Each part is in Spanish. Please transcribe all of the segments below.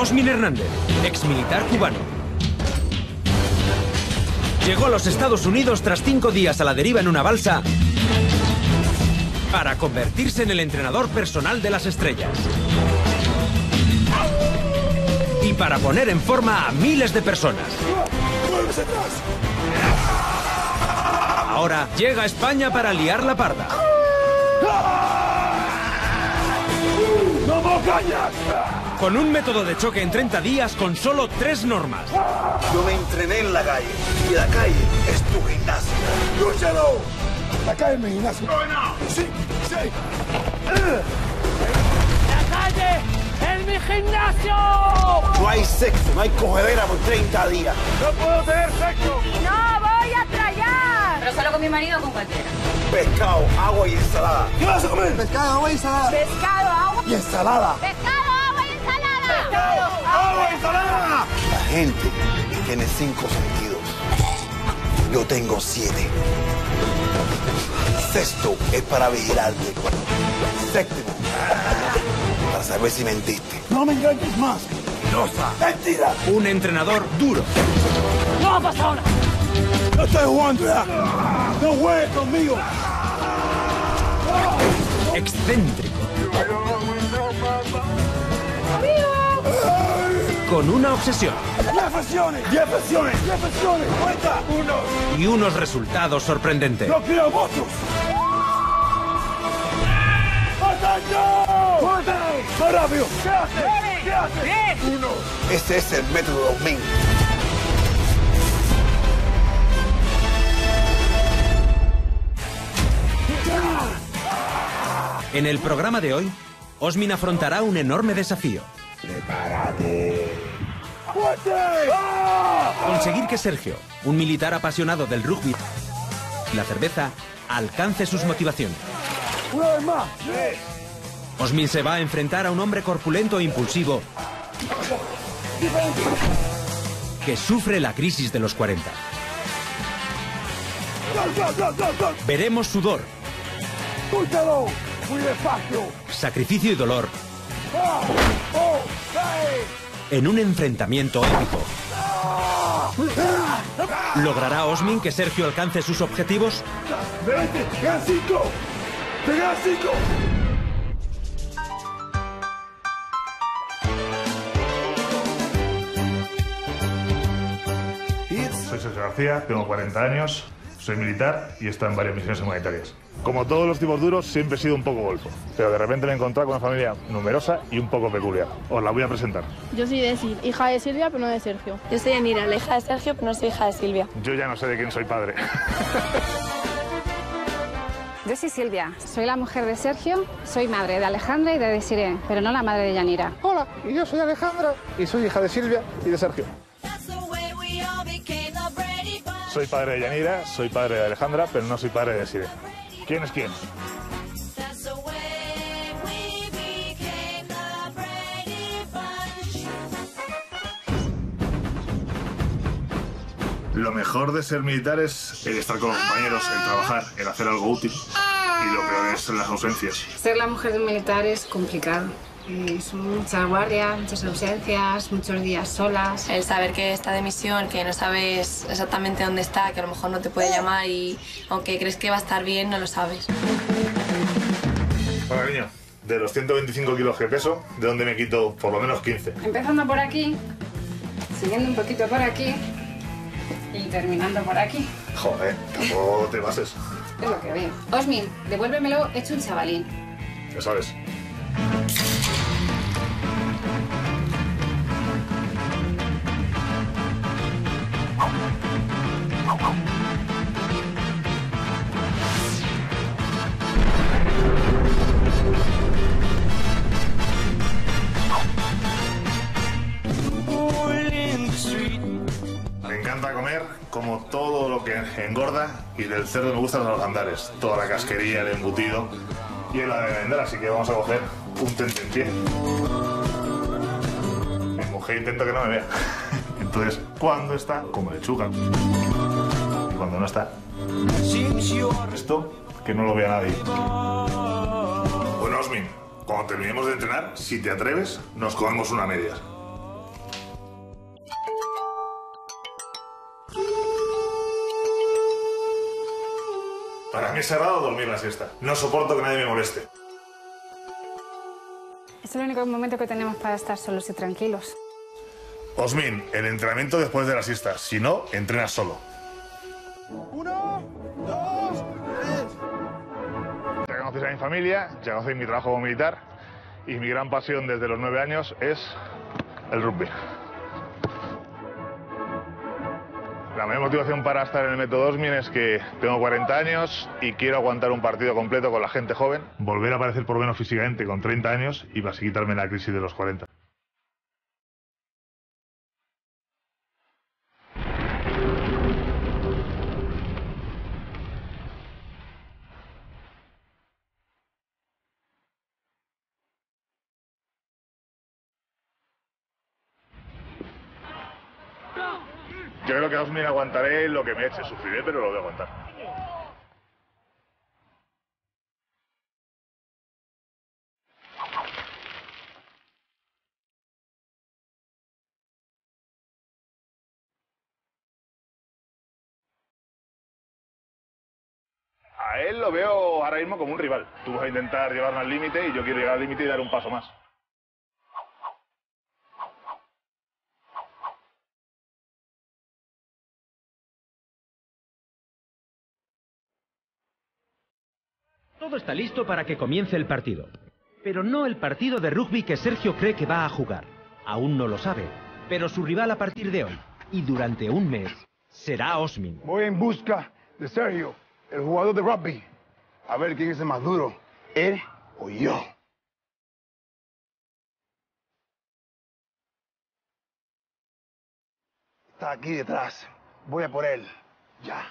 Osmin Hernández, exmilitar cubano. Llegó a los Estados Unidos tras 5 días a la deriva en una balsa para convertirse en el entrenador personal de las estrellas. Y para poner en forma a miles de personas. Ahora llega a España para liar la parda. Con un método de choque en 30 días con solo 3 normas. Yo me entrené en la calle y la calle es tu gimnasio. ¡Lúchalo! La calle es mi gimnasio. ¡No! ¡Sí! ¡Sí! ¡La calle es mi gimnasio! No hay sexo, no hay cogedera por 30 días. ¡No puedo tener sexo! ¡No voy a trallar! Pero solo con mi marido o con cualquiera. Pescado, agua y ensalada. ¿Qué vas a comer? Pescado, agua y ensalada. Pescado, agua Y ensalada. Pescado, agua y ensalada. Pescado, agua y ensalada. La gente tiene 5 sentidos. Yo tengo 7. Sexto es para vigilarte. Séptimo, para saber si mentiste. No me engañes más. Mentirosa. Mentira. Un entrenador duro. ¡No ha pasado nada! No estoy jugando ya. No juegues conmigo. Excéntrico. Con una obsesión. 10 flexiones. 10 flexiones. 10 flexiones. Cuenta. 1. Y unos resultados sorprendentes. No quiero monstruos. ¡Atento! ¡Fuerte! ¡Más rápido! ¿Qué hace? ¿Qué hace? 1. Ese es el método Osmin. En el programa de hoy, Osmin afrontará un enorme desafío. ¡Prepárate! ¡Fuerte! ¡Ah! Conseguir que Sergio, un militar apasionado del rugby y la cerveza, alcance sus motivaciones. ¡Una vez más! ¡Sí! Osmin se va a enfrentar a un hombre corpulento e impulsivo que sufre la crisis de los 40. Veremos sudor, ¡Escúchalo! ¡Muy despacio! sacrificio y dolor ¡Ah! ¡Oh! ¡Cae! en un enfrentamiento épico. ¿Logrará Osmin que Sergio alcance sus objetivos? ¡Vete! ¡Te quedan 5! ¡Te quedan 5! Soy Sergio García, tengo 40 años, soy militar y he estado en varias misiones humanitarias. Como todos los tipos duros, siempre he sido un poco golfo, pero de repente me he encontrado con una familia numerosa y un poco peculiar. Os la voy a presentar. Yo soy hija de Silvia, pero no de Sergio. Yo soy Yanira, la hija de Sergio, pero no soy hija de Silvia. Yo ya no sé de quién soy padre. Yo soy Silvia, soy la mujer de Sergio, soy madre de Alejandra y de Desiree, pero no la madre de Yanira. Hola, y yo soy Alejandra y soy hija de Silvia y de Sergio. Soy padre de Yanira, soy padre de Alejandra, pero no soy padre de Desiree. ¿Quién es quién? Lo mejor de ser militar es el estar con los compañeros, el trabajar, el hacer algo útil. Y lo peor es las ausencias. Ser la mujer de un militar es complicado. Son muchas guardias, muchas ausencias, muchos días solas. El saber que está de misión, que no sabes exactamente dónde está, que a lo mejor no te puede llamar y aunque crees que va a estar bien, no lo sabes. Bueno, niño, de los 125 kilos que peso, ¿de dónde me quito por lo menos 15? Empezando por aquí, siguiendo un poquito por aquí y terminando por aquí. Joder, tampoco te pases. Es lo que veo. Osmin, devuélvemelo hecho un chavalín. Ya sabes. Me encanta comer como todo lo que engorda y del cerdo me gustan los algandares, toda la casquería, el embutido y el de vender, así que vamos a coger un tentempié. Mi mujer intenta que no me vea. Entonces, cuando está, como lechuga. Y cuando no está, esto que no lo vea nadie. Bueno, Osmin, cuando terminemos de entrenar, si te atreves, nos comemos una media. Para mí es sagrado dormir la siesta. No soporto que nadie me moleste. Es el único momento que tenemos para estar solos y tranquilos. Osmin, el entrenamiento después de la siesta. Si no, entrenas solo. 1, 2, 3. Ya conocéis a mi familia, ya conocéis mi trabajo como militar y mi gran pasión desde los 9 años es el rugby. La mayor motivación para estar en el método Osmin es que tengo 40 años y quiero aguantar un partido completo con la gente joven, volver a aparecer por lo menos físicamente con 30 años y así quitarme la crisis de los 40. Yo creo que a Osmin aguantaré lo que me eche, sufriré, pero lo voy a aguantar. A él lo veo ahora mismo como un rival. Tú vas a intentar llevarme al límite y yo quiero llegar al límite y dar un paso más. Todo está listo para que comience el partido. Pero no el partido de rugby que Sergio cree que va a jugar. Aún no lo sabe. Pero su rival a partir de hoy, y durante un mes, será Osmin. Voy en busca de Sergio, el jugador de rugby. A ver quién es el más duro, él o yo. Está aquí detrás. Voy a por él. Ya.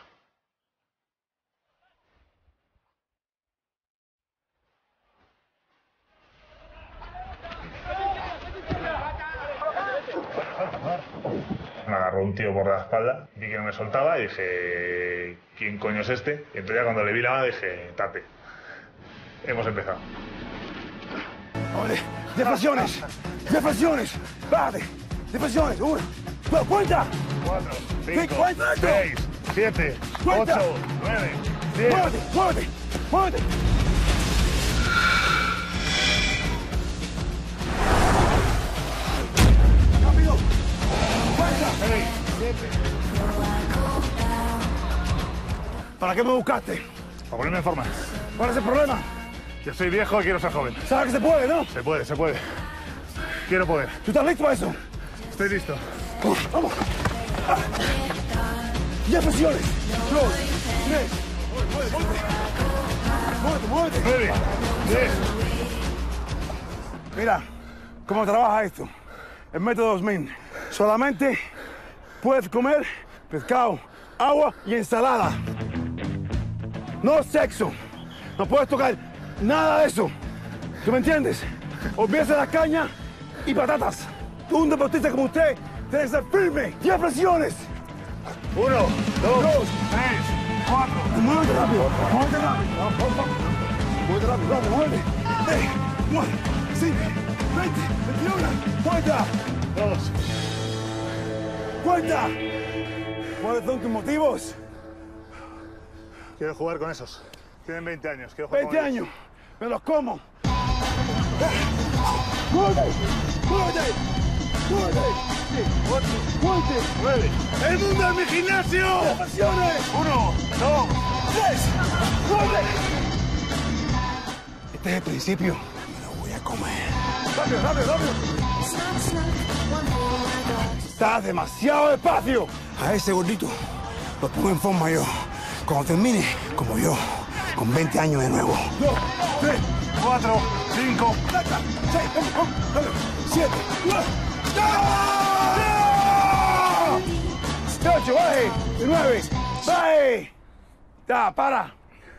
Me agarró un tío por la espalda, vi que no me soltaba y dije, ¿quién coño es este? Y entonces ya cuando le vi la mano dije, tate. Hemos empezado. Vale, deflesiones, deflesiones, bájate, deflesiones, 1, 2, cuenta. 4, 5, 6, 7, 8, 9, 10. Muévete, muévete, muévete. Rápido. Cuenta. 6, 7. ¿Para qué me buscaste? Para ponerme en forma. ¿Cuál es el problema? Yo soy viejo y quiero ser joven. ¿Sabes que se puede, no? Se puede, se puede. Quiero poder. ¿Tú estás listo para eso? Estoy listo. Vamos. 10 presiones. 2, 3. Muévete, muévete. 9, 10. Mira, ¿cómo trabaja esto? El método Osmin. Solamente puedes comer pescado, agua y ensalada. No sexo. No puedes tocar nada de eso. ¿Tú me entiendes? Olvídese la caña y patatas. Un deportista como usted tiene que ser firme. 10 presiones. 1, 2, 3, 4. Muévete rápido. Muévete rápido. Muévete rápido, rápido, muévete. 1, 5, 20, 21. Cuenta. 2. Cuenta. ¿Cuáles son tus motivos? Quiero jugar con esos. Tienen 20 años. Quiero jugar 20 con años. Me los como. ¡Muévete! ¡Muévete! ¡Muévete! 8, muévete. 9. ¡El mundo es mi gimnasio! ¡Pasiones! 1, 2, 3. ¡Muévete! Este es el principio. Me lo voy a comer. ¡Rápido, rápido, rápido! Estás demasiado despacio. A ese gordito lo pongo en forma yo. Cuando termine, como yo, con 20 años de nuevo. 2, 3, 4, 5, 6, 7, 8, baje, 9, baje. Ya, para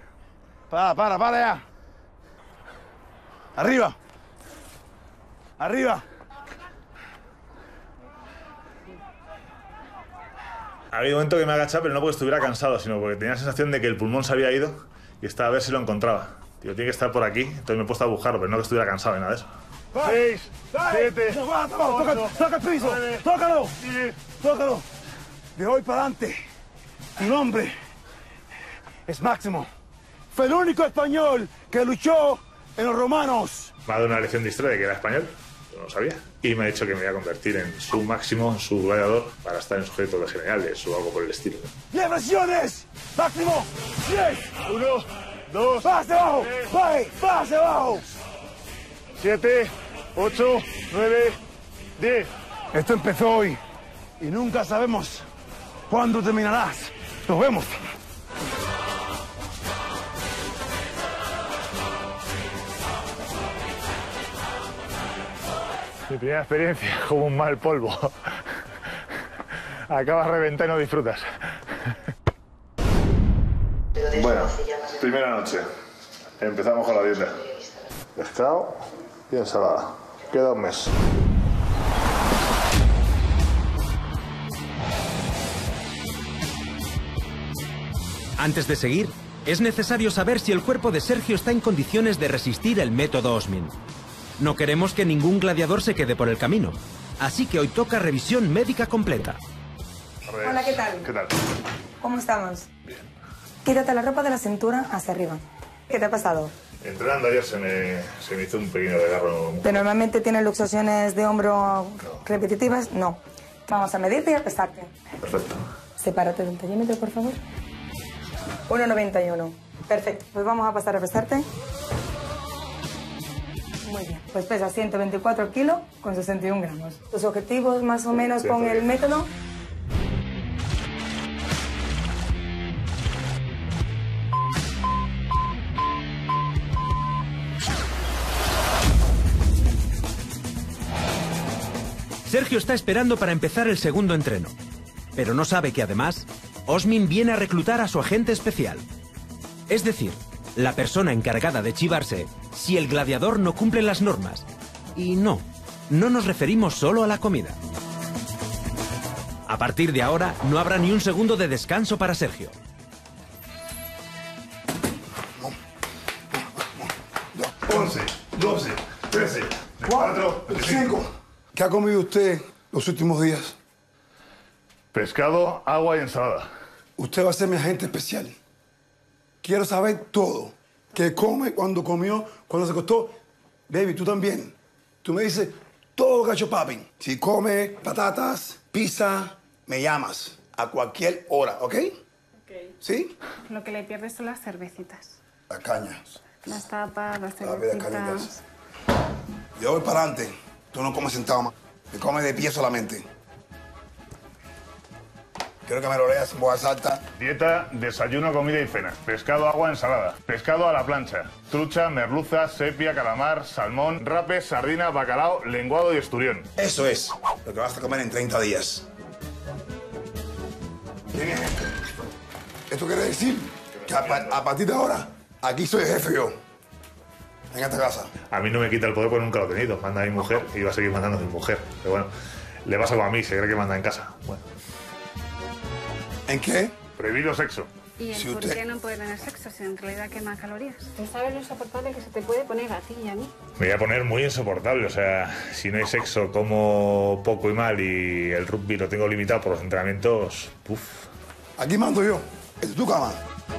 ya. Arriba. Arriba. Ha habido un momento que me ha agachado, pero no porque estuviera cansado, sino porque tenía la sensación de que el pulmón se había ido y estaba a ver si lo encontraba. Digo, tiene que estar por aquí, entonces me he puesto a buscarlo, pero no que estuviera cansado ni nada de eso. 6, 7, Toca el piso, 9, tócalo, 10. tócalo. De hoy para adelante, tu nombre es Máximo. fue el único español que luchó en los romanos. Me ha dado una lección de historia de que era español, yo no lo sabía. Y me ha dicho que me voy a convertir en su máximo, en su gladiador, para estar en sujeto de generales o algo por el estilo. 10 versiones, máximo 10. 1, 2, ¡Pase abajo! ¡Pase abajo! 7, 8, 9, 10. Esto empezó hoy y nunca sabemos cuándo terminarás. Nos vemos. Mi primera experiencia como un mal polvo. Acabas de reventar y no disfrutas. Bueno, primera noche. Empezamos con la dieta. Pescado y ensalada. Queda un mes. Antes de seguir, es necesario saber si el cuerpo de Sergio está en condiciones de resistir el método Osmin. No queremos que ningún gladiador se quede por el camino, así que hoy toca revisión médica completa. Hola, ¿qué tal? ¿Qué tal? ¿Cómo estamos? Bien. Quítate la ropa de la cintura hacia arriba. ¿Qué te ha pasado? Entrenando ayer se me hizo un pequeño desgarro. ¿Pero normalmente tienes luxaciones de hombro repetitivas? No. Vamos a medirte y a pesarte. Perfecto. Sepárate del tallímetro, por favor. 1,91. Perfecto. Pues vamos a pasar a pesarte. Muy bien. Pues pesa 124 kilos con 61 gramos. ¿Tus objetivos más o menos con el método? Sergio está esperando para empezar el segundo entreno, pero no sabe que además, Osmin viene a reclutar a su agente especial. Es decir, la persona encargada de chivarse si el gladiador no cumple las normas. Y no nos referimos solo a la comida. A partir de ahora, no habrá ni un segundo de descanso para Sergio. 11, 12, 13, 4, 5. ¿Qué ha comido usted los últimos días? Pescado, agua y ensalada. Usted va a ser mi agente especial. Quiero saber todo. ¿Qué come, cuándo comió, cuándo se acostó? Baby, tú también. Tú me dices todo lo que ha hecho papi. Si come patatas, pizza, me llamas a cualquier hora, ¿ok? Ok. ¿Sí? Lo que le pierdes son las cervecitas. Las cañas. Las tapas, las Las cervecitas. cañitas. Yo voy para adelante. Tú no comes sentado más. Me comes de pie solamente. Quiero que me lo leas en voz alta. Dieta, desayuno, comida y cena. Pescado, agua, ensalada. Pescado a la plancha. Trucha, merluza, sepia, calamar, salmón, rape, sardina, bacalao, lenguado y esturión. Eso es lo que vas a comer en 30 días. ¿Quién es esto? Esto quiere decir que a partir de ahora, aquí soy el jefe yo. En esta casa. A mí no me quita el poder porque nunca lo he tenido. Manda a mi mujer y va a seguir mandando a mi mujer. Pero bueno, le pasa como a mí, se cree que manda en casa. Bueno. ¿En qué? Prohibido sexo. ¿Y el por qué no puede tener sexo si en realidad quema calorías? ¿Tú sabes lo insoportable que se te puede poner a ti y a mí? Me voy a poner muy insoportable. O sea, si no hay sexo, como poco y mal y el rugby lo tengo limitado por los entrenamientos, ¡puf! Aquí mando yo. Esta es tu cama.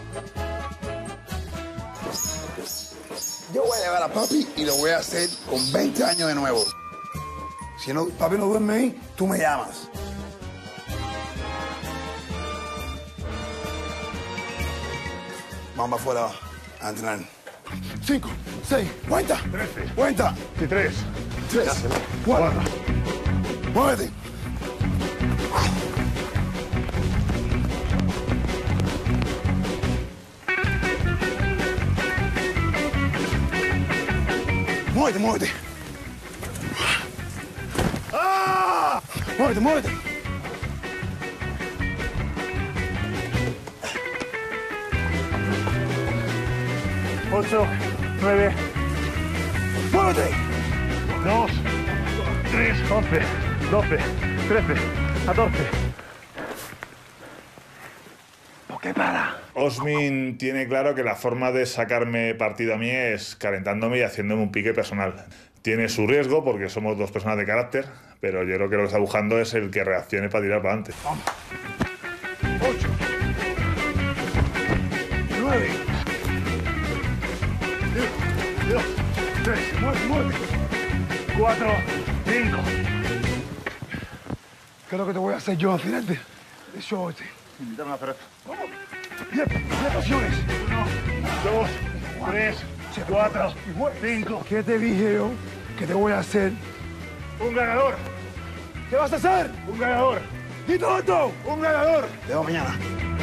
Yo voy a llevar a papi y lo voy a hacer con 20 años de nuevo. Si no, papi no duerme ahí, tú me llamas. Vamos afuera a entrenar. 5, 6, cuenta. 13. Cuenta. Y 3. 3, 4. Muévete. Muévete, muévete. ¡Ah! Muévete, muévete. Ocho, 9, ¡Muévete! 2, 3, 11, 12, 13, 14. ¿Por qué para? Osmin tiene claro que la forma de sacarme partido a mí es calentándome y haciéndome un pique personal. Tiene su riesgo porque somos dos personas de carácter, pero yo creo que lo que está buscando es el que reaccione para tirar para adelante. Vamos. 8, 9, muerte. 4, 5. ¿Qué es lo que te voy a hacer yo al final de show este? Invitarme a una cerveza. ¿Cómo? 10 pasiones. 1, 2, 3, 4, 5. ¿Qué te dije yo que te voy a hacer? Un ganador. ¿Qué vas a hacer? Un ganador. ¡Dito esto! Un ganador. Te veo mañana.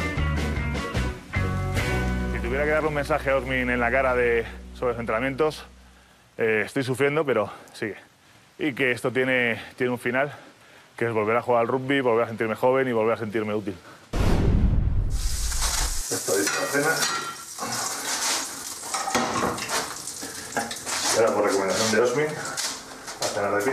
Si tuviera que darle un mensaje a Osmin en la cara sobre los entrenamientos, estoy sufriendo, pero sigue. Y que esto tiene un final, que es volver a jugar al rugby, volver a sentirme joven y volver a sentirme útil. Estoy listo la cena. Y ahora, por recomendación de Osmin, a cenar de pie.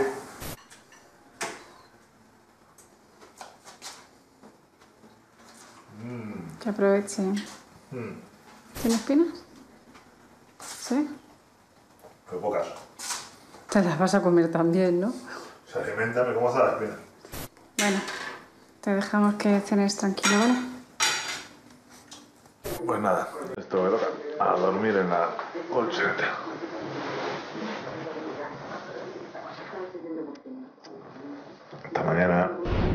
Que aproveche. ¿Tienes espinas? ¿Sí? Pero pocas. Te las vas a comer también, ¿no? Se alimenta, me como hasta la espina. Bueno, te dejamos que cenes tranquilo, ¿vale? Pues nada, esto me toca a dormir en la colchoneta. Hasta mañana.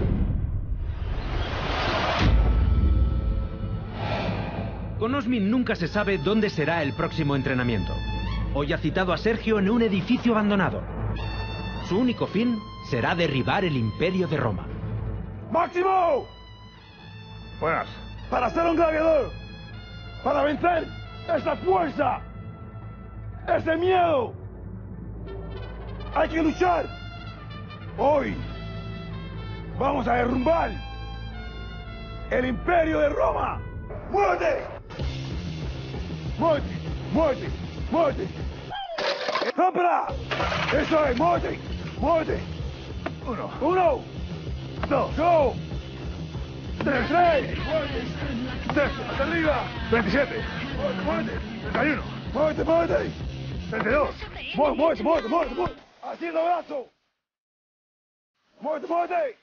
Con Osmin nunca se sabe dónde será el próximo entrenamiento. Hoy ha citado a Sergio en un edificio abandonado. Su único fin será derribar el Imperio de Roma. ¡Máximo! Buenas. Para ser un gladiador, para vencer esa fuerza, ese miedo, hay que luchar. Hoy vamos a derrumbar el Imperio de Roma. ¡Muévete! ¡Muévete! ¡Muévete! ¡Muévete! ¡Rómpela! ¡Eso es! ¡Muévete! ¡Muévete! 1, 2, 3, 3, hasta arriba. 27. Muévete. 31. Muévete, muévete. 32. Muévete, muévete, muévete, muévete. Haciendo brazo. Muévete, muévete.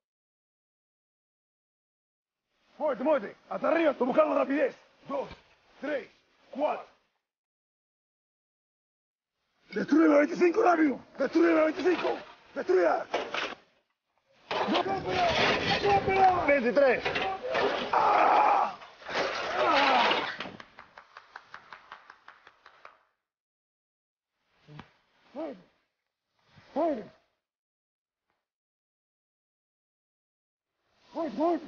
Muévete, muévete. Hasta arriba, estoy buscando rapidez. 2, 3, 4. Destruye la 25 rápido. Destruye la 25. Destruya. ¡No, rómpela! ¡Rómpela! 23. ¡Ah! ¡Ah! Muévete. Muévete. Muévete, muévete.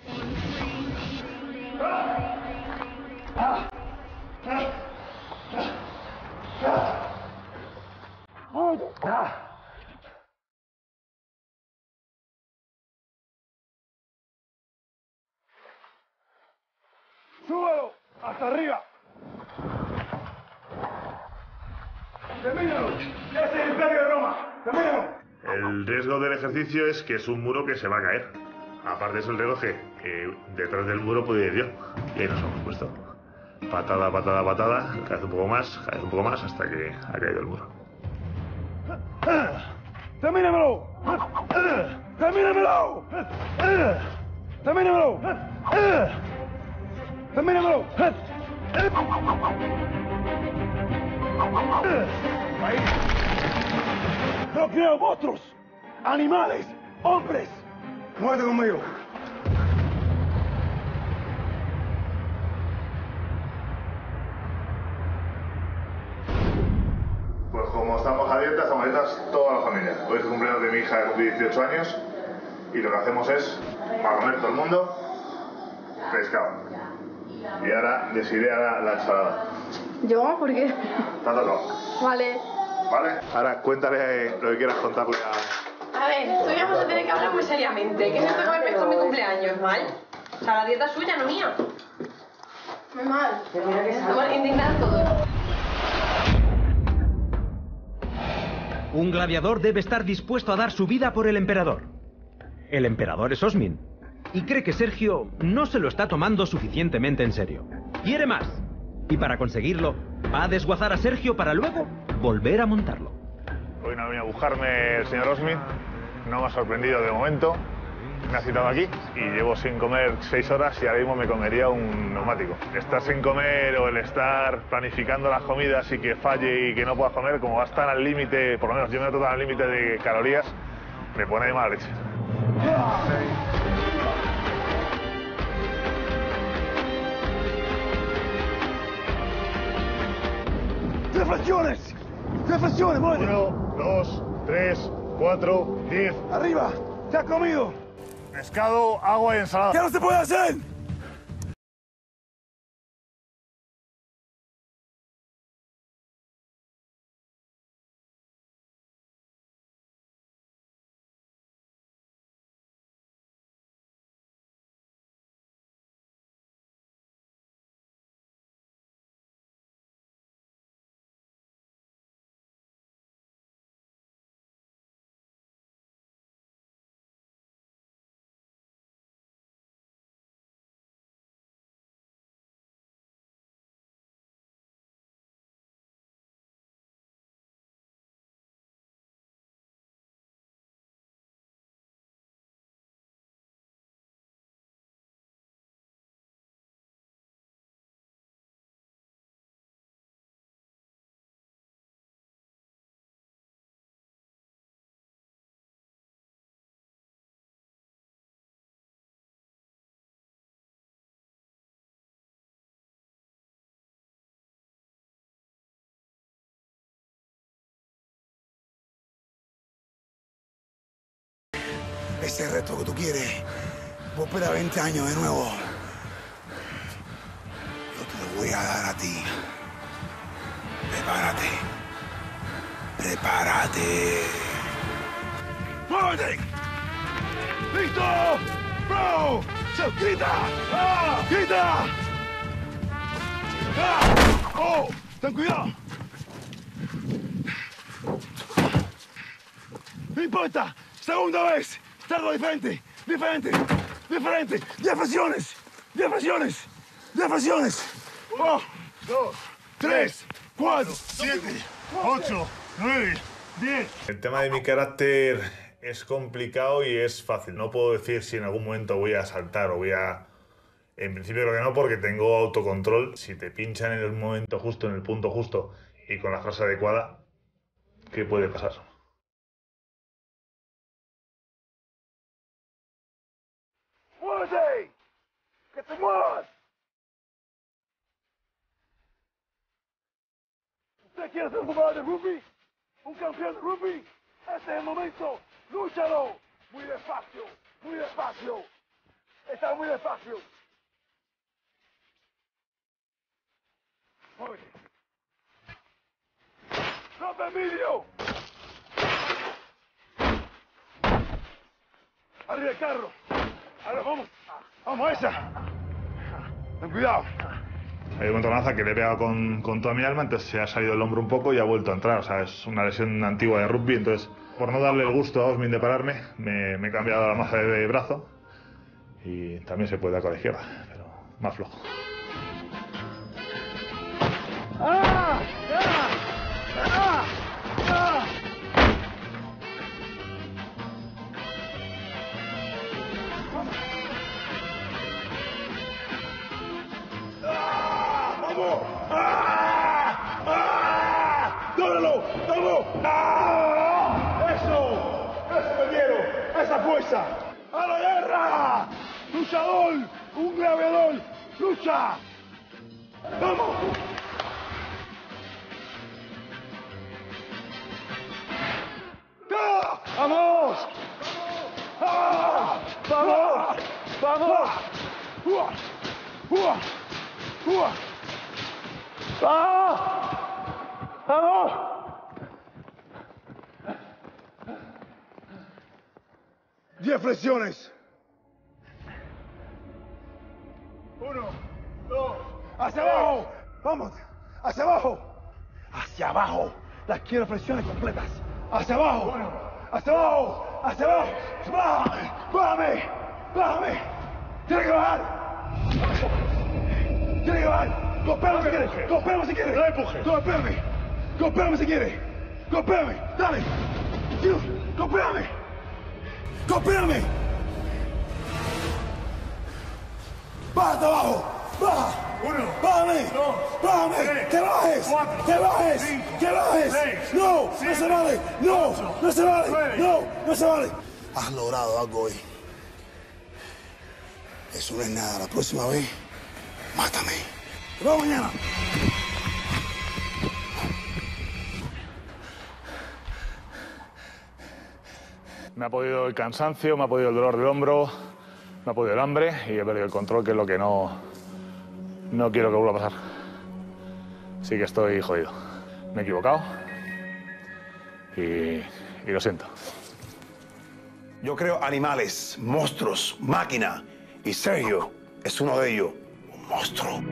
¡Súbalo! ¡Hasta arriba! ¡Termínalo! ¡Ese es el Imperio de Roma! ¡Termínalo! El riesgo del ejercicio es que es un muro que se va a caer. Aparte es el riesgo que detrás del muro puede ir yo. Y ahí nos hemos puesto. Patada, patada, patada. Cada vez un poco más, hasta que ha caído el muro. ¡Termínamelo! ¡Termínamelo! ¡Termínamelo! ¡Termínamelo! Ahí. No creo monstruos, animales, hombres. Muévete conmigo. Pues como estamos a dietas toda la familia. Hoy es el cumpleaños de mi hija, que cumple 18 años, y lo que hacemos es, para comer todo el mundo, pescado. Y ahora decidiré la ensalada. ¿Yo? ¿Por qué? ¿Te ha tocado? Vale. ¿Vale? Ahora cuéntale lo que quieras contarle a... A ver, tú ya vamos a tener que hablar muy seriamente. ¿Qué es esto de comer pescado en mi cumpleaños? ¿Mal? O sea, la dieta es suya, no mía. Muy mal. Estamos indignados todos. Un gladiador debe estar dispuesto a dar su vida por el emperador. El emperador es Osmin. Y cree que Sergio no se lo está tomando suficientemente en serio. Quiere más. Y para conseguirlo, va a desguazar a Sergio para luego volver a montarlo. Hoy no ha venido a buscarme el señor Osmin. No me ha sorprendido de momento. me ha citado aquí y llevo sin comer 6 horas y ahora mismo me comería un neumático. Estar sin comer o el estar planificando las comidas y que falle y que no puedas comer, como vas tan al límite, por lo menos yo me noto tan al límite de calorías, me pone de mala leche. ¡Deflexiones! ¡Deflexiones, muévete! 1, 2, 3, 4, 10. ¡Arriba! ¡Te has comido! Pescado, agua y ensalada. ¿Qué no se puede hacer? Ese reto que tú quieres, volver a 20 años de nuevo. Yo te lo voy a dar a ti. Prepárate. Prepárate. ¡Muévete! ¡Listo! ¡Bro! ¡Se quita! ¡Ah! ¡Quita! ¡Ah! ¡Oh! ¡Ten cuidado! ¡No importa! ¡Segunda vez! ¡Algo diferente! ¡Diferente! ¡Diferente! ¡10 flexiones! ¡10 flexiones! ¡10 flexiones! 1, 2, 3, 4, 7, 8, 9, 10. El tema de mi carácter es complicado y es fácil. No puedo decir si en algún momento voy a saltar o voy a... En principio creo que no, porque tengo autocontrol. Si te pinchan en el momento justo, en el punto justo y con la frase adecuada, ¿qué puede pasar? ¡Muévete! ¡Que te muevas! ¿Usted quiere ser un jugador de rugby? ¿Un campeón de rugby? Este es el momento. ¡Lúchalo! Muy despacio, muy despacio. Está muy despacio. Muévete. ¡Rompe el vídeo! ¡Arriba el carro! Ahora vamos. ¡Vamos a esa! Ten cuidado. Hay un encontronazo que le he pegado con toda mi alma, entonces se ha salido el hombro un poco y ha vuelto a entrar. O sea, es una lesión antigua de rugby, entonces por no darle el gusto a Osmin de pararme, me he cambiado la maza de brazo y también se puede dar con la izquierda, pero más flojo. ¡Ah! ¡Ah! ¡Ah! ¡Ah! ¡Vamos! ¡Ah! ¡Ah! ¡Dónalo! ¡Vamos! ¡Ah! ¡Eso! ¡Eso me quiero! ¡Esa fuerza! ¡A la guerra! ¡Luchador! ¡Un gladiador! ¡Lucha! ¡Vamos! ¡Ah! ¡Vamos! ¡Ah! ¡Vamos! ¡Vamos! ¡Uah! ¡Uah! ¡Uah! ¡Ah! ¡Vamos! ¡10 flexiones! 1, 2, ¡hacia abajo! ¡Vamos! ¡Hacia abajo! ¡Hacia abajo! Las quiero flexiones completas. ¡Hacia abajo! ¡Hacia abajo! ¡Hacia abajo! ¡Bájame! ¡Bájame! ¡Tienes que bajar! ¡Tienes que bajar! ¡Golpéame si quieres! ¡Golpéame si quieres! ¡No empuje! ¡Golpéame! ¡Golpéame si quieres! ¡Golpéame! ¡Dale! ¡Golpéame! ¡Golpéame! ¡Bájate abajo! ¡Baja! 1, ¡Bájame! 2, ¡Bájame! 3, ¡Que bajes! 4, ¡Que bajes! 5, ¡Que bajes! 6, ¡No! ¡No 7, se vale! ¡No! 8, ¡No se vale! 9. ¡No! ¡No se vale! Has logrado algo hoy. Eso no es nada. La próxima vez, mátame. Nos vemos mañana. Me ha podido el cansancio, me ha podido el dolor del hombro, me ha podido el hambre y he perdido el control, que es lo que no quiero que vuelva a pasar. Sí que estoy jodido. Me he equivocado y lo siento. Yo creo animales, monstruos, máquina. Y Sergio es uno de ellos. Un monstruo.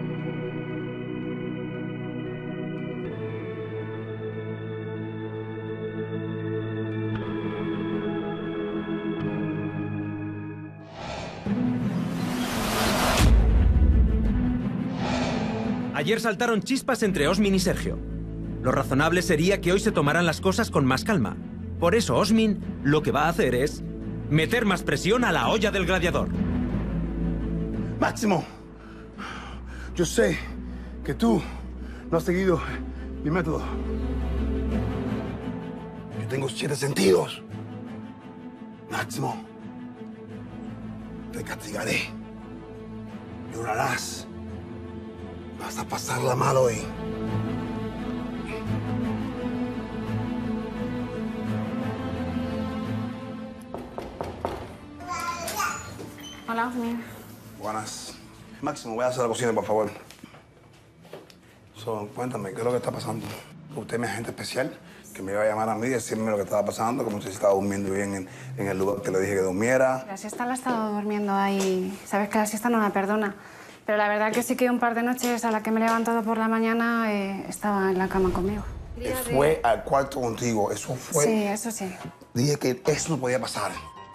Ayer saltaron chispas entre Osmin y Sergio. Lo razonable sería que hoy se tomaran las cosas con más calma. Por eso Osmin lo que va a hacer es meter más presión a la olla del gladiador. Máximo, yo sé que tú no has seguido mi método. Yo tengo 7 sentidos. Máximo, te castigaré. Llorarás. Vas a pasarla mal hoy. Hola, Osmin. Buenas. Máximo, voy a hacer la cocina, por favor. Cuéntame, ¿qué es lo que está pasando? Usted es mi agente especial, que me iba a llamar a mí y decirme lo que estaba pasando, como si estaba durmiendo bien en el lugar que le dije que durmiera. La siesta la he estado durmiendo ahí. Sabes que la siesta no la perdona. Pero la verdad que sí que un par de noches a la que me he levantado por la mañana estaba en la cama conmigo. Fue al cuarto contigo, eso fue... Sí, eso sí. Dije que eso no podía pasar.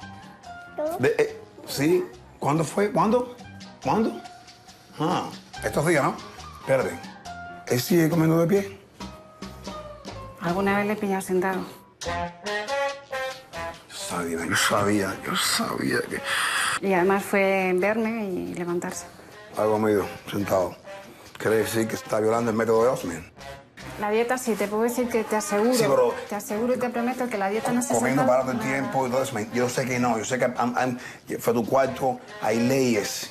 ¿Sí? ¿Cuándo fue? ¿Cuándo? Ah, estos días, ¿no? Espérate. ¿Él sigue comiendo de pie? Alguna vez le he pillado sentado. Yo sabía que... Y además fue verme y levantarse. Ha comido, sentado. ¿Quiere decir que está violando el método de Osmin? La dieta sí, te puedo decir que te aseguro. Sí, pero... Te aseguro y te prometo que la dieta no se comiendo salta. parado el tiempo y todo eso. Yo sé que no. Yo sé que fue a tu cuarto. Hay leyes.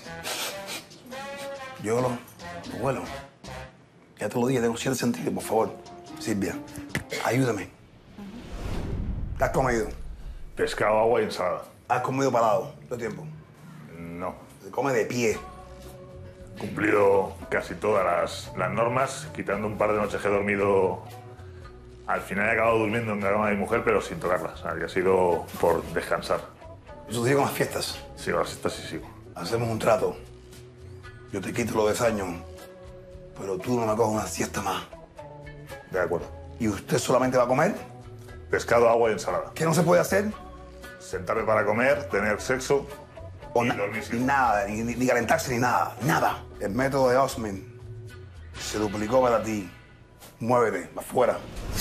Yo lo vuelo. Ya te lo dije, tengo 7 sentidos, por favor. Silvia, ayúdame. ¿Qué has comido? Pescado, agua y ensalada. ¿Has comido parado todo el tiempo? No. Se come de pie. He cumplido casi todas las normas, quitando un par de noches que he dormido. Al final he acabado durmiendo en la cama de mi mujer, pero sin tocarla. O sea, que ha sido por descansar. ¿Eso sigue con las fiestas? Sí, con las fiestas sí sigo. Hacemos un trato. Yo te quito los desayos, pero tú no me coges una siesta más. De acuerdo. ¿Y usted solamente va a comer? Pescado, agua y ensalada. ¿Qué no se puede hacer? Sentarme para comer, tener sexo y dormir. Nada, ni calentarse ni nada. Nada. El método de Osmin se duplicó para ti. Muévete, afuera.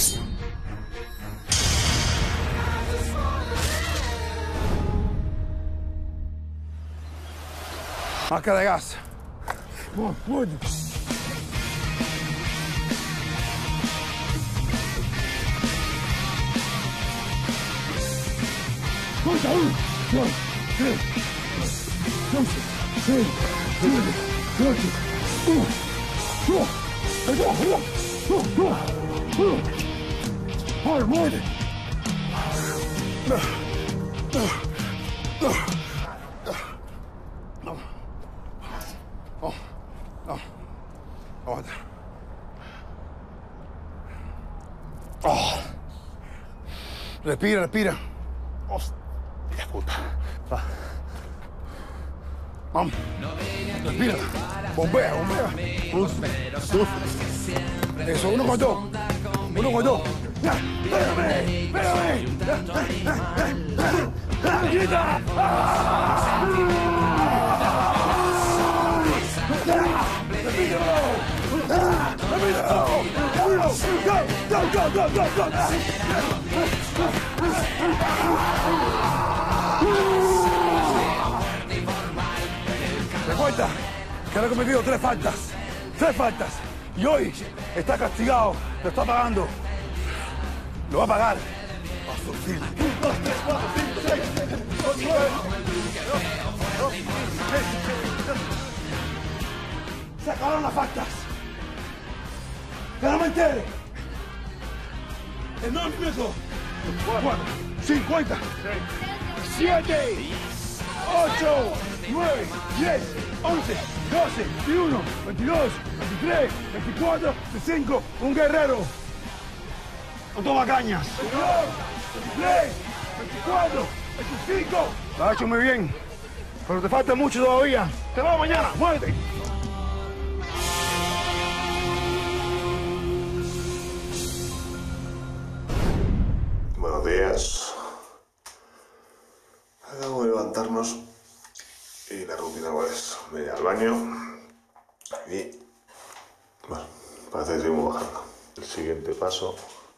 Marca de gas. Muévete. Respira, respira. Hostia puta. Va. Vamos. Respira. Bombea, bombea. Eso, uno con dos. Uno con dos. Ya, espérame, espérame. ¡Grita! ¡Se cuenta! que le ha cometido 3 faltas. 3 faltas. Y hoy está castigado, lo está pagando. Lo va a pagar. 1, 2, 3, 4, 5, 6, 8, 9, 10. Se acabaron las faltas. Que no me entere. El 9 minutos. 4, 50, 7, 8, 9, 10, 11, 12, 21, 22, 23, 24, 25. Un guerrero. No toma cañas. 23, 24, 25. Lo has hecho muy bien. Pero te falta mucho todavía. Te vemos mañana. Muévete. Buenos días. Acabo de levantarnos y la rutina pues me voy al baño y bueno, parece que seguimos bajando. El siguiente paso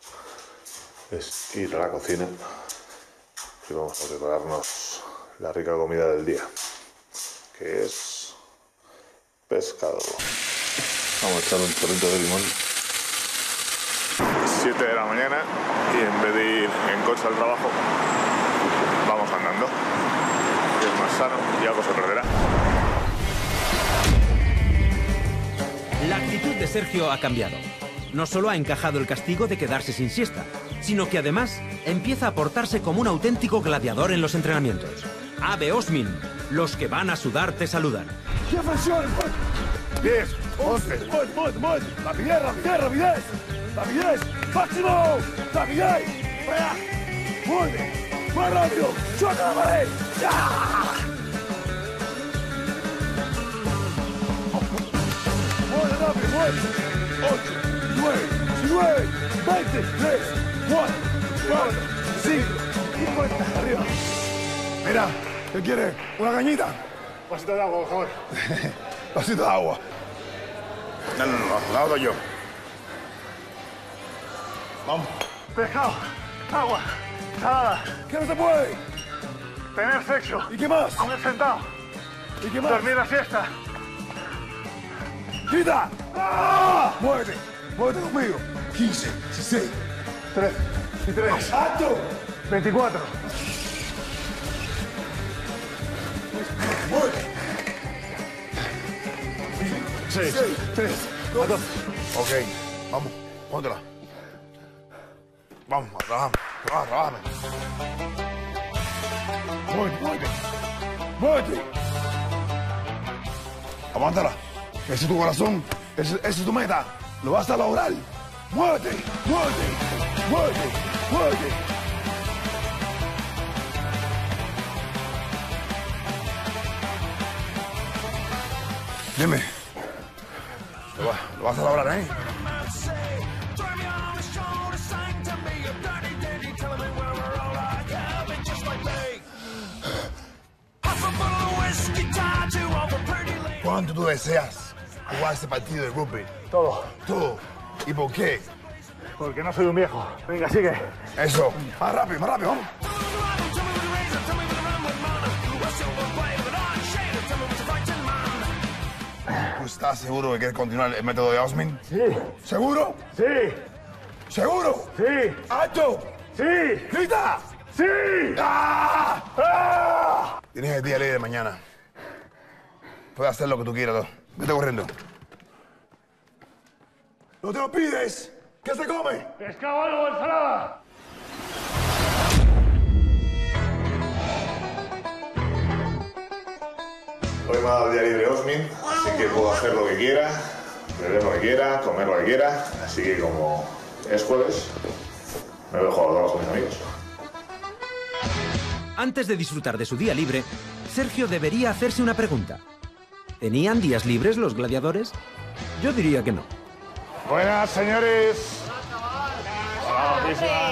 es ir a la cocina y vamos a prepararnos la rica comida del día, que es pescado. Vamos a echar un chorrito de limón. 7 de la mañana y en vez de ir en coche al trabajo, vamos andando. Que es más sano y algo se perderá. La actitud de Sergio ha cambiado. No solo ha encajado el castigo de quedarse sin siesta, sino que además empieza a portarse como un auténtico gladiador en los entrenamientos. Ave Osmin, los que van a sudar te saludan. ¡Qué presión! 10, 11, rapidez, rapidez, rapidez, rapidez, máximo, rapidez, vaya, mueve, más rápido, choca la pared, ¡ya! Mueve rápido, mueve, 8, 9, 19, 20, 3, 4, 5, 50, arriba. Mira, ¿qué quieres? ¿Una cañita? Un vasito de agua, por favor. Vasito de agua. No, la hago yo. Vamos. Pescado, agua, salada. ¿Qué no se puede? Tener sexo. ¿Y qué más? Comer sentado. ¿Y qué más? Dormir la siesta. ¡Quita! ¡Ah! Muévete, muévete conmigo. 15, 16, 13 y 3. ¡Alto! 24. Muévete. 6, 3, 2. Ok, vamos, póntela. Vamos, trabajame. Muévete. Muévete. Aguántala. Ese es tu corazón, ese es tu meta. Lo vas a lograr. Muévete. Dime. Lo vas a lograr, ¿eh? ¿Cuánto tú deseas jugar ese partido de rugby? Todo. Todo. ¿Y por qué? Porque no soy un viejo. Venga, sigue. Eso. Más rápido, vamos. ¿Tú estás seguro que quieres continuar el método de Osmin? Sí. ¿Seguro? Sí. ¿Seguro? Sí. ¡Alto! Sí. ¡Grita! Sí. ¡Ah! ¡Ah! Tienes el día libre de mañana. Puedes hacer lo que tú quieras. Vete corriendo. ¡No te lo pides! ¿Qué se come? Pescado, algo, ensalada. Hoy me ha dado día libre Osmin, así que puedo hacer lo que quiera, beber lo que quiera, comer lo que quiera. Así que como es jueves, me voy a jugar con mis amigos. Antes de disfrutar de su día libre, Sergio debería hacerse una pregunta. ¿Tenían días libres los gladiadores? Yo diría que no. Buenas, señores. Hola, guapísima.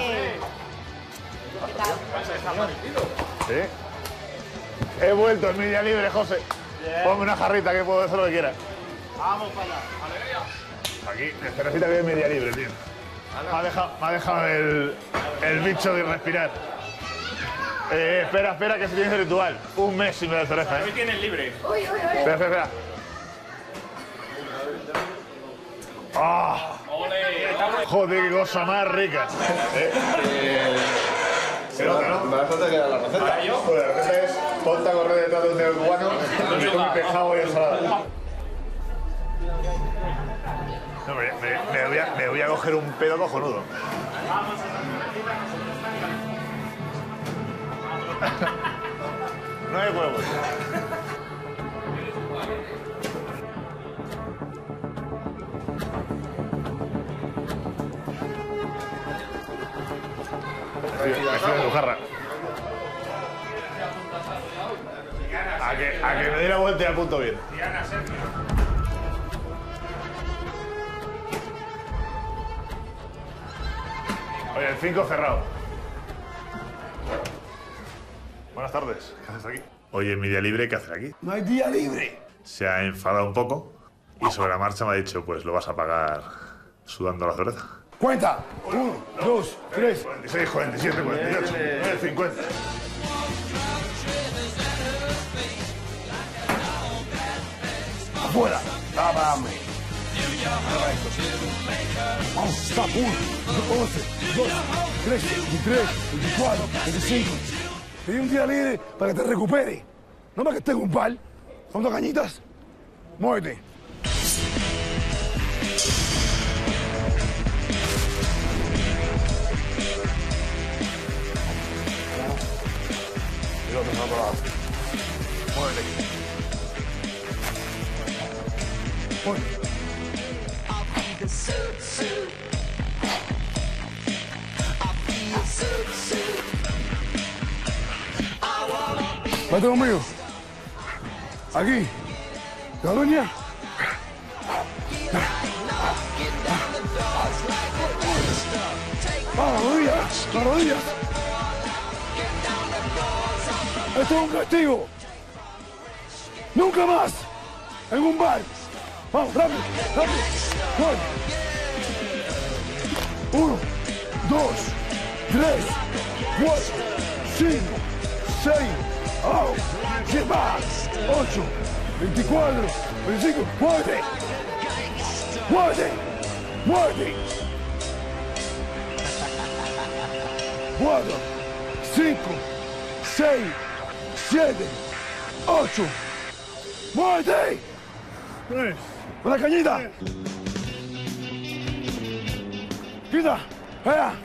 ¿Sí? He vuelto en mi día libre, José. Ponme una jarrita que puedo hacer lo que quiera. Vamos para allá. Aquí, necesita que es mi día libre, tío. Me ha dejado el bicho de respirar. Espera, que se tiene ese ritual. Un mes sin beber cerveza, ¿eh? Hoy tienes libre. Espera. ¡Ah! Joder, qué cosa más rica. Se nota, ¿no? Me hace falta que la receta. Pues la receta es ponte a correr detrás de un dedo cubano, con pescado y ensalada. No, me voy a coger un pedo cojonudo. No hay huevos. Me estoy en tu jarra. A que me dé la vuelta y apunto bien. Oye, el 5 cerrado. Buenas tardes. ¿Qué haces aquí? Oye, mi día libre, ¿qué haces aquí? No hay día libre. Se ha enfadado un poco y sobre la marcha me ha dicho, pues lo vas a pagar sudando la cerveza. Cuenta. 1, 2, 3. 46, 47, 48, 49, 50. Afuera. Dábame. Vamos, stop. 1, 11, 2, 13, 23, 24, 25. Pedí un día libre para que te recupere. No para que estés en un par. Son 2 cañitas. Muévete. Y otro para otro lado. Muévete. Muévete. Vete conmigo. Aquí. Cataluña. Vamos, rodillas. Las rodillas. Esto es un castigo. Nunca más. En un bar. Vamos, rápido, rápido. 1, 2, 3, 4, 5, 6, 7 más, 8, 24, 25, muévete, muévete, muévete. 4, 5, 6, 7, 8, muévete. Una cañita. Quita. ¡Vea!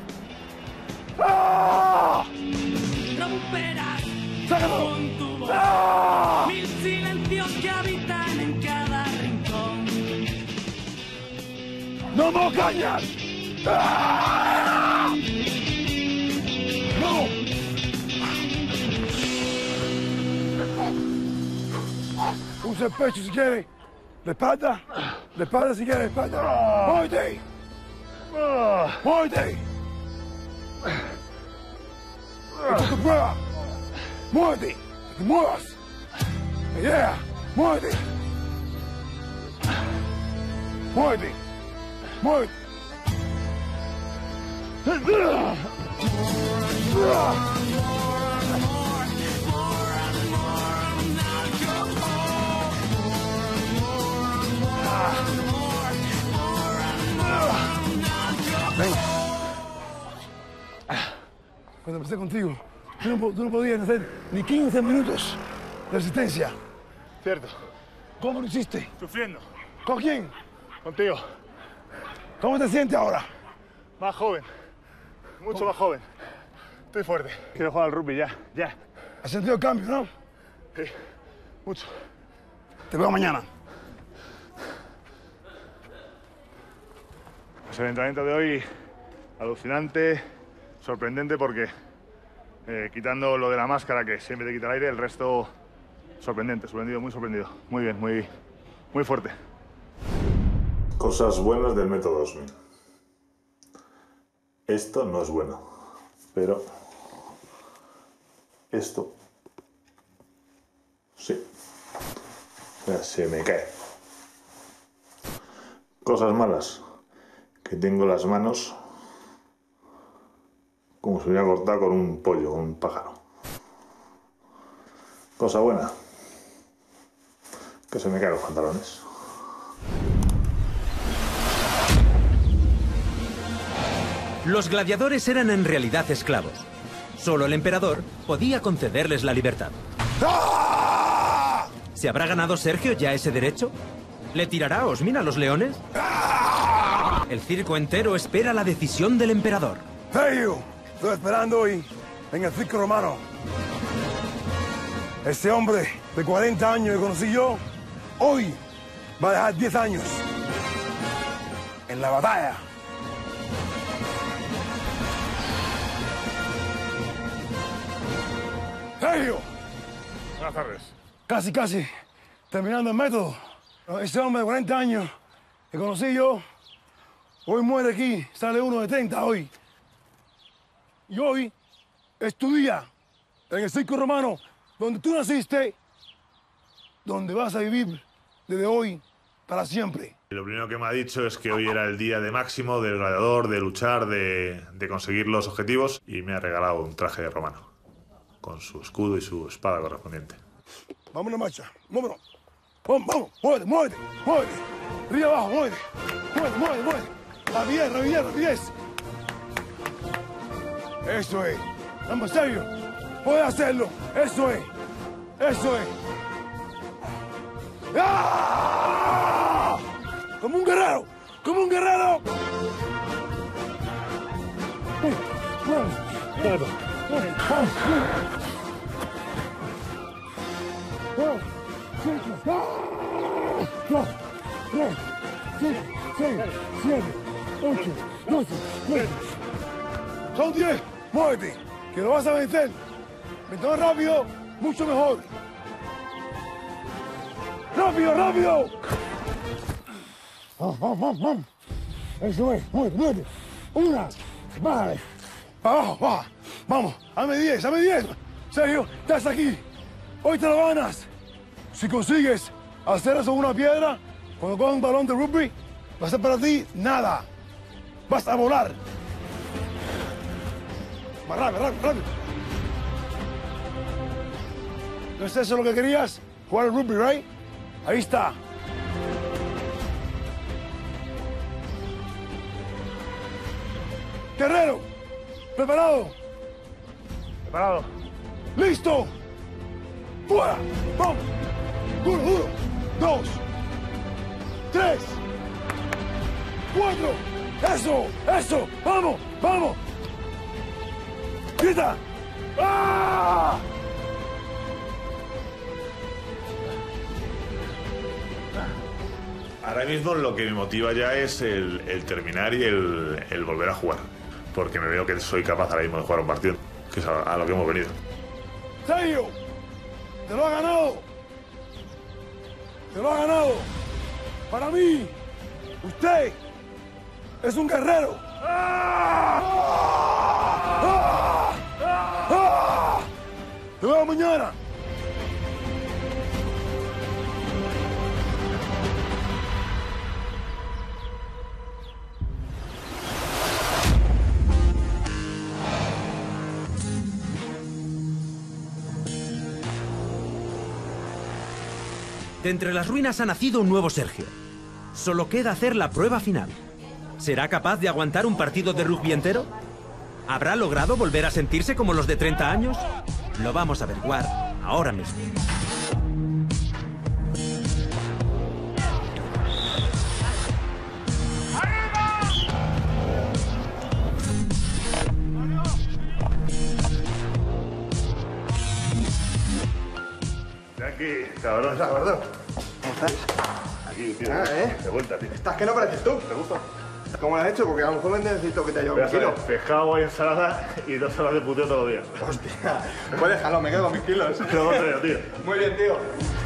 ¡Ah! Romperás ¡Sácalo! con tu voz ¡Ah! mil silencios que habitan en cada rincón. ¡No me cañas! ¡Ah! ¡No! Usa el pecho si quiere. La espalda si quiere, la espalda. ¡Muévete! ¡Muévete! ¡Esto es tu prueba! ¡Muévete! ¡Que te muevas! ¡Yeah! ¡Muévete! ¡Muévete! ¡Muévete! Venga. Cuando empecé contigo, tú no podías hacer ni 15 minutos de resistencia. Cierto. ¿Cómo lo hiciste? Sufriendo. ¿Con quién? Contigo. ¿Cómo te sientes ahora? Más joven. Mucho más joven. Estoy fuerte. Quiero jugar al rugby ya. Ya. ¿Has sentido el cambio, no? Sí. Mucho. Te veo mañana. Pues el entrenamiento de hoy, alucinante, sorprendente porque quitando lo de la máscara que siempre te quita el aire, el resto sorprendente, sorprendido, muy sorprendido. Muy bien, muy fuerte. Cosas buenas del método 2000. Esto no es bueno, pero esto sí. Se me cae. Cosas malas. Que tengo las manos como si hubiera cortado con un pollo, con un pájaro. Cosa buena. Que se me caen los pantalones. Los gladiadores eran en realidad esclavos. Solo el emperador podía concederles la libertad. ¿Se habrá ganado Sergio ya ese derecho? ¿Le tirará Osmin a los leones? El circo entero espera la decisión del emperador. Sergio, estoy esperando hoy en el circo romano. Ese hombre de 40 años que conocí yo, hoy va a dejar 10 años en la batalla. Sergio. Buenas tardes. Casi terminando el método. Ese hombre de 40 años que conocí yo, hoy muere aquí, sale uno de 30 hoy. Y hoy es tu día en el circo romano, donde tú naciste, donde vas a vivir desde hoy para siempre. Lo primero que me ha dicho es que hoy era el día de Máximo, del gladiador, de luchar, de conseguir los objetivos, y me ha regalado un traje romano, con su escudo y su espada correspondiente. Vamos a marcha, vámonos. Vamos, muévete. Río abajo, muévete. Rapidez. Eso es. Vamos, Sergio. Puedes hacerlo. Eso es. ¡Ah! Como un guerrero. Son 10, muévete, que lo vas a vencer. Mientras más rápido, mucho mejor. ¡Rápido! Vamos. Eso es, muévete. Una, bájale. Abajo, baja. Vamos, hazme 10. Sergio, estás aquí. Hoy te lo ganas. Si consigues hacer eso con una piedra, cuando cojas un balón de rugby, va a ser para ti nada. Vas a volar. Más rápido. ¿No es eso lo que querías? Jugar al rugby, ¿right? Ahí está. Guerrero, preparado. ¡Listo! ¡Fuera! ¡Vamos! 1, 2, 3, 4. ¡Eso! ¡Vamos! ¡Grita! ¡Ah! Ahora mismo lo que me motiva ya es el terminar y el volver a jugar. Porque me veo que soy capaz ahora mismo de jugar un partido, que es a lo que hemos venido. Sergio, te lo ha ganado. Para mí, usted es un guerrero. Te veo mañana. De entre las ruinas ha nacido un nuevo Sergio. Solo queda hacer la prueba final. ¿Será capaz de aguantar un partido de rugby entero? ¿Habrá logrado volver a sentirse como los de 30 años? Lo vamos a averiguar ahora mismo. Aquí, cabrón. ¿Cómo estás? Aquí, tío. De vuelta, tío. Estás que no pareces tú. ¿Te gusta? ¿Cómo lo has hecho? Porque a lo mejor me necesito que te ayude un kilo. Pescado y ensalada y 2 horas de puteo todos los días. Hostia. Pues déjalo, me quedo con mis kilos. Te lo contrario, tío. Muy bien, tío.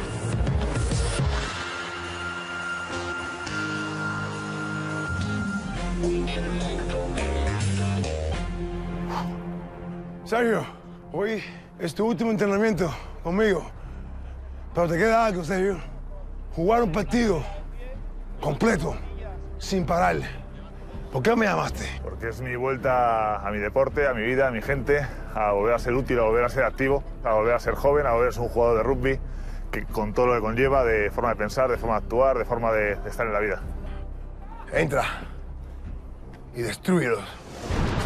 Sergio, hoy es tu último entrenamiento conmigo. Pero te queda algo, Sergio. Jugar un partido completo, sin parar. ¿Por qué me llamaste? Porque es mi vuelta a mi deporte, a mi vida, a mi gente, a volver a ser útil, a volver a ser activo, a volver a ser joven, a volver a ser un jugador de rugby, que con todo lo que conlleva, de forma de pensar, de forma de actuar, de forma de estar en la vida. Entra y destrúyelos.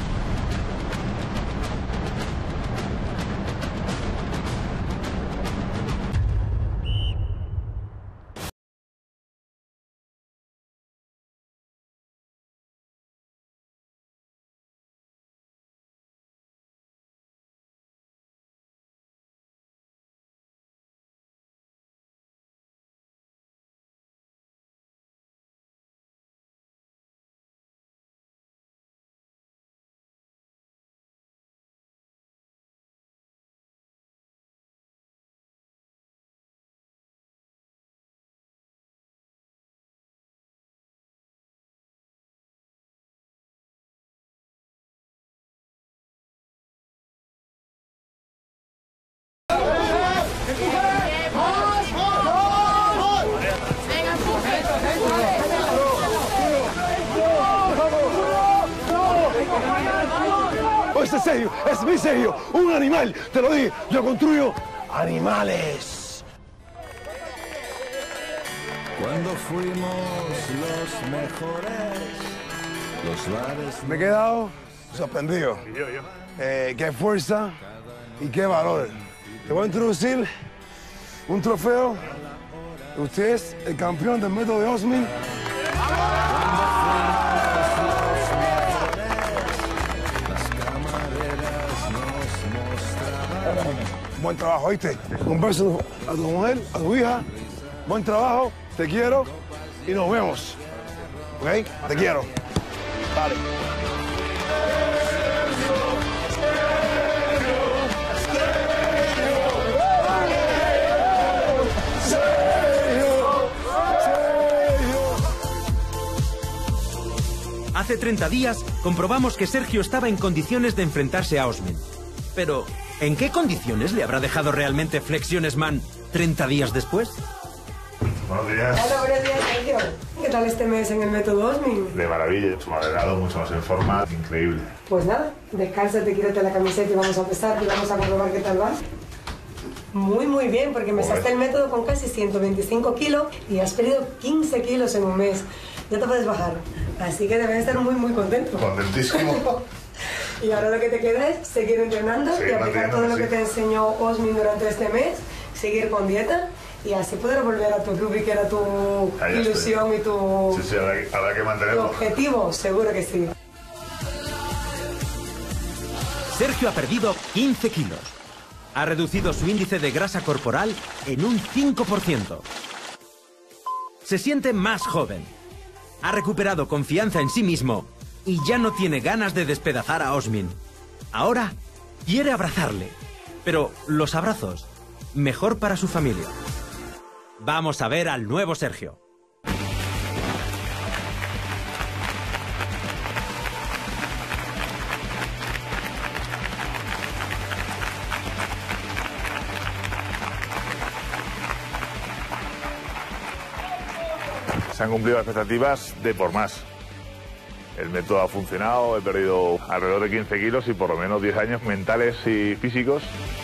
Este es Sergio, es mi Sergio, un animal, te lo dije, yo construyo animales. Cuando fuimos los mejores, los bares... Me he quedado sorprendido. Qué fuerza y qué valor. Te voy a introducir un trofeo. Usted es el campeón del método de Osmin. Buen trabajo, ¿oíste? Un beso a tu mujer, a tu hija. Buen trabajo, te quiero y nos vemos. ¿Ok? Te quiero. Vale. Hace 30 días comprobamos que Sergio estaba en condiciones de enfrentarse a Osmin. Pero, ¿en qué condiciones le habrá dejado realmente Flexiones Man 30 días después? Buenos días. Hola, buenos días, Sergio. ¿Qué tal este mes en el método Osmin? De maravilla, mucho más delgado, mucho más en forma, increíble. Pues nada, descálzate, quítate la camiseta y vamos a empezar y vamos a comprobar qué tal va. Muy bien, porque empezaste el método con casi 125 kilos y has perdido 15 kilos en un mes. Ya te puedes bajar, así que debes estar muy contento. Contentísimo. Y ahora lo que te queda es seguir entrenando y aplicar todo lo que te enseñó Osmin durante este mes, seguir con dieta y así poder volver a tu Rugby, que era tu ilusión y tu, sí, habrá que mantenerlo. Tu objetivo, seguro que sí. Sergio ha perdido 15 kilos. Ha reducido su índice de grasa corporal en un 5%. Se siente más joven. Ha recuperado confianza en sí mismo y ya no tiene ganas de despedazar a Osmin. Ahora quiere abrazarle, pero los abrazos, mejor para su familia. Vamos a ver al nuevo Sergio. Se han cumplido las expectativas de por más. El método ha funcionado, he perdido alrededor de 15 kilos y por lo menos 10 años mentales y físicos.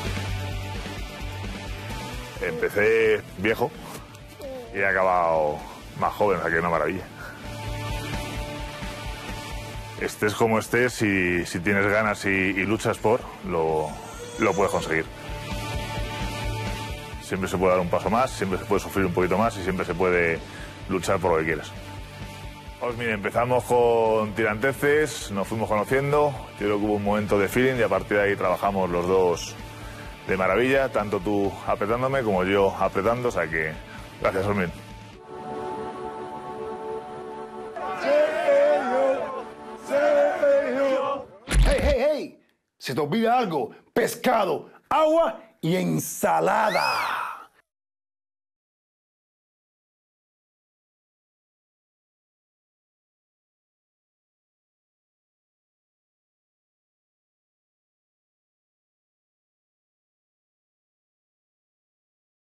Empecé viejo y he acabado más joven, o sea que es una maravilla. Estés como estés, si tienes ganas y luchas por, lo puedes conseguir. Siempre se puede dar un paso más, siempre se puede sufrir un poquito más y siempre se puede luchar por lo que quieras. Osmin, empezamos con tiranteces, nos fuimos conociendo, yo creo que hubo un momento de feeling y a partir de ahí trabajamos los dos de maravilla, tanto tú apretándome como yo apretando, o sea que gracias, Osmin. Hey, se te olvida algo, pescado, agua y ensalada.